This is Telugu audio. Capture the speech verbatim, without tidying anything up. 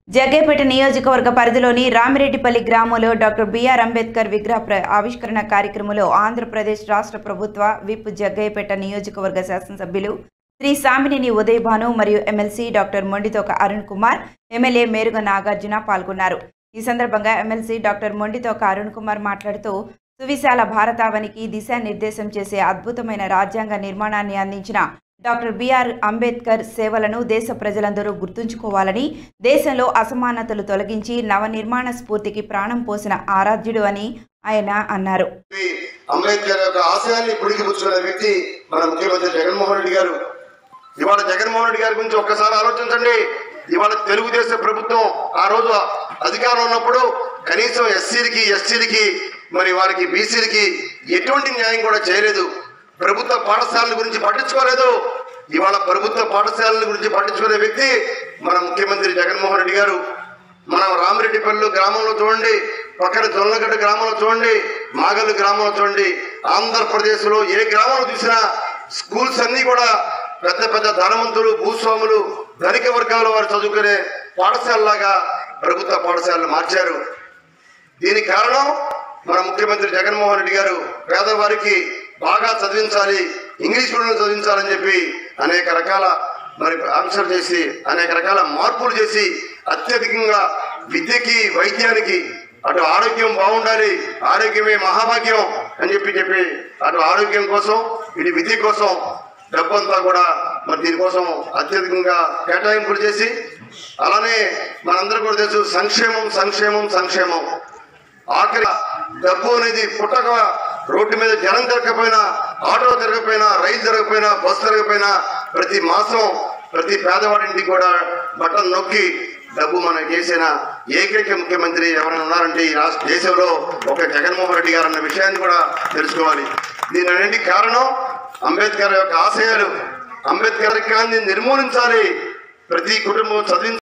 జగ్గైపేట నియోజకవర్గ పరిధిలోని రామిరెడ్డిపల్లి గ్రామంలో డాక్టర్ బిఆర్ అంబేద్కర్ విగ్రహ ఆవిష్కరణ కార్యక్రమంలో ఆంధ్రప్రదేశ్ రాష్ట్ర ప్రభుత్వ విప్ జగ్గైపేట నియోజకవర్గ శాసనసభ్యులు శ్రీ సామినేని ఉదయభాను మరియు MLC doctor Mondithoka Arun Kumar, MLA Meruga Nagarjuna పాల్గొన్నారు. ఈ సందర్భంగా ఎమ్మెల్సీ డాక్టర్ మొండితోక అరుణ్ కుమార్ మాట్లాడుతూ సువిశాల భారతావనికి దిశానిర్దేశం చేసే అద్భుతమైన రాజ్యాంగ నిర్మాణాన్ని అందించిన డాక్టర్ బిఆర్ అంబేద్కర్ సేవలను దేశ ప్రజలందరూ గుర్తుంచుకోవాలని, దేశంలో అసమానతలు తొలగించి నవనిర్మాణ స్ఫూర్తికి ప్రాణం పోసిన ఆరాధ్యుడు అని ఆయన అన్నారు. అంబేద్కర్ యొక్క ఆశయాన్ని పుడికిపుచ్చుకున్న వ్యక్తి మన ముఖ్యమంత్రి జగన్మోహన్ రెడ్డి గారు. ఇవాళ జగన్మోహన్ రెడ్డి గారి గురించి ఒక్కసారి ఆలోచించండి. ఇవాళ తెలుగుదేశం ప్రభుత్వం ఆ రోజు అధికారంలో ఉన్నప్పుడు కనీసం ఎస్సీలకి ఎస్టీలకి మరి వారికి బీసీలకి ఎటువంటి న్యాయం కూడా చేయలేదు. ప్రభుత్వ పాఠశాలల గురించి పట్టించుకోలేదు. ఇవాళ ప్రభుత్వ పాఠశాలల గురించి పట్టించుకునే వ్యక్తి మన ముఖ్యమంత్రి జగన్మోహన్ రెడ్డి గారు. మనం రామిరెడ్డిపల్లి గ్రామంలో చూడండి, పక్కన జొన్నగడ్డ గ్రామంలో చూడండి, మాగల్లు గ్రామంలో చూడండి, ఆంధ్రప్రదేశ్లో ఏ గ్రామంలో చూసినా స్కూల్స్ అన్ని కూడా పెద్ద పెద్ద ధనవంతులు, భూస్వాములు, ధనిక వర్గాల వారు చదువుకునే పాఠశాలలాగా ప్రభుత్వ పాఠశాలలు మార్చారు. దీనికి కారణం మన ముఖ్యమంత్రి జగన్మోహన్ రెడ్డి గారు పేదవారికి బాగా చదివించాలి, ఇంగ్లీష్ మీడియం చదివించాలని చెప్పి అనేక రకాల మరి ఆంక్షలు చేసి అనేక రకాల మార్పులు చేసి అత్యధికంగా విద్యకి వైద్యానికి అటు ఆరోగ్యం బాగుండాలి, ఆరోగ్యమే మహాభాగ్యం అని చెప్పి చెప్పి అటు ఆరోగ్యం కోసం ఇటు విద్య కోసం డబ్బంతా కూడా మరి దీనికోసం అత్యధికంగా కేటాయింపులు చేసి, అలానే మనందరూ కూడా తెలుసు సంక్షేమం సంక్షేమం సంక్షేమం ఆఖరి డబ్బు అనేది పుట్టక రోడ్డు మీద జనం తిరగకపోయినా, ఆటో తిరగకపోయినా, రైలు తిరగకపోయినా, బస్సు తిరగకపోయినా ప్రతి మాసం ప్రతి పేదవాడింటికి కూడా బటన్ నొక్కి డబ్బు మనకు చేసిన ఏకైక ముఖ్యమంత్రి ఎవరైనా ఉన్నారంటే ఈ రాష్ట్ర దేశంలో ఒక జగన్మోహన్ రెడ్డి గారు అన్న విషయాన్ని కూడా తెలుసుకోవాలి. దీని అన్నింటికి కారణం అంబేద్కర్ యొక్క ఆశయాలు. అంబేద్కర్ నిర్మూలించాలి, ప్రతి కుటుంబం చదివి